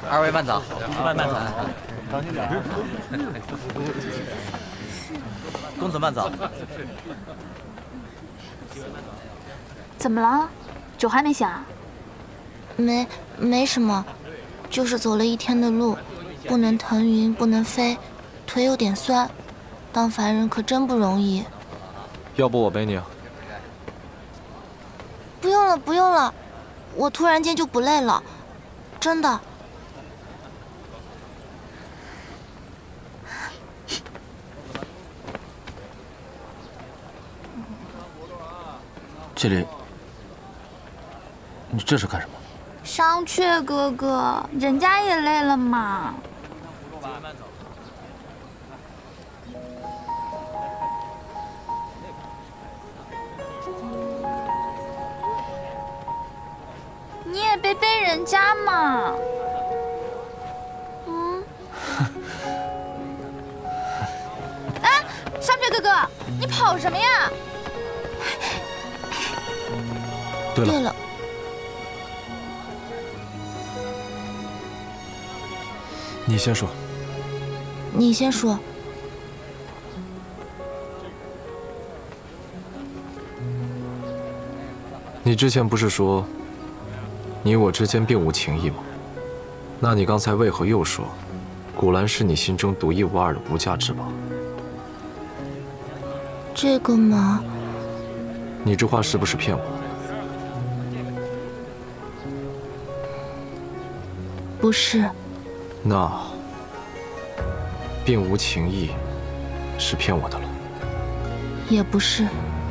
二位慢走，慢走，当心点。公子慢走。 怎么了？酒还没下？ 没什么，就是走了一天的路，不能腾云，不能飞，腿有点酸。当凡人可真不容易。 要不我背你啊？ 不用了，不用了，我突然间就不累了，真的。 这里，你这是干什么？ 商榷哥哥，人家也累了嘛。你也背人家嘛。哎，商榷哥哥，你跑什么呀？ 对了， 你先说。 你先说。 你之前不是说你我之间并无情谊吗？那你刚才为何又说古兰是你心中独一无二的无价之宝？ 这个嘛， 你这话是不是骗我？ 不是。 那并无情谊是骗我的了？ 也不是。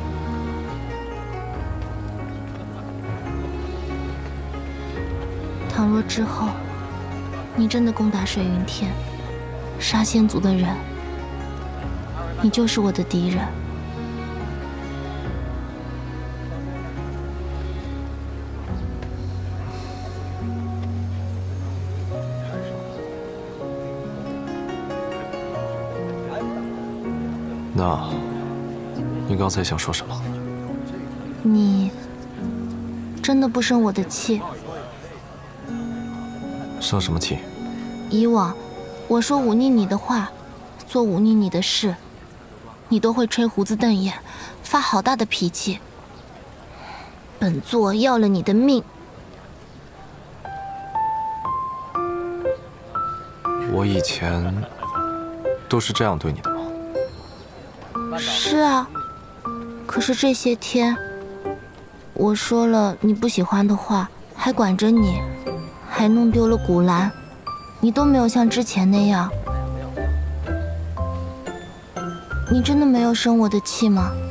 倘若之后你真的攻打水云天，杀仙族的人，你就是我的敌人。 那，你刚才想说什么？ 你真的不生我的气？ 生什么气？ 以往我说忤逆你的话，做忤逆你的事，你都会吹胡子瞪眼，发好大的脾气。本座要了你的命。 我以前都是这样对你的吗？ 是啊，可是这些天，我说了你不喜欢的话，还管着你，还弄丢了古兰，你都没有像之前那样。你真的没有生我的气吗？